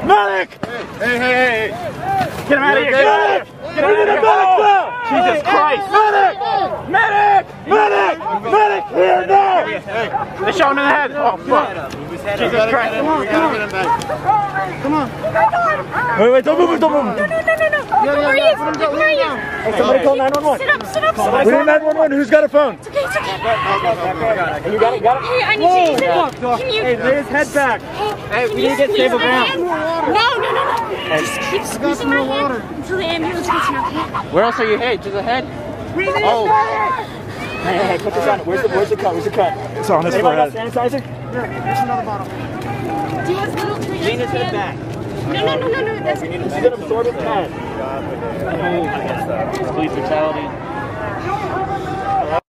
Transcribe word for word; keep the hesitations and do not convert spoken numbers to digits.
Medic! Hey, hey, hey! Get him out of here! Get him out of here! Get him out of here! Jesus Christ! Medic! Medic! Medic! Medic! Here now! They shot him in the head! Oh, fuck! Jesus Christ! Come on, come on! Come on! Wait, wait, don't move it, don't move it! No, no, no, no, no! Where are you? Where are you? Hey, somebody call nine one one! Sit up, sit up, sit up! We need nine one one, who's got a phone? It's okay, it's okay! You got it, got it? Hey, I need you to sit up! Can you... Hey, lay his head back! Hey, we need to get stable ground. No, no, no, no! Just keep squeezing my hand until the ambulance gets here, okay? Where else are you hit? To the head? Oh! Hey, hey, hey, put this on. Where's the, where's the cut? Where's the cut? It's on his forehead. Sanitizer? Here, there's another bottle. Do you have little trees? Lean his head back. No, no, no, no, no, that's... This is an absorbent pad. Police brutality.